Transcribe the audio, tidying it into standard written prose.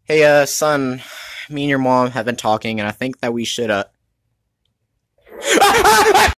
Hey, son, me and your mom have been talking, and I think that we should,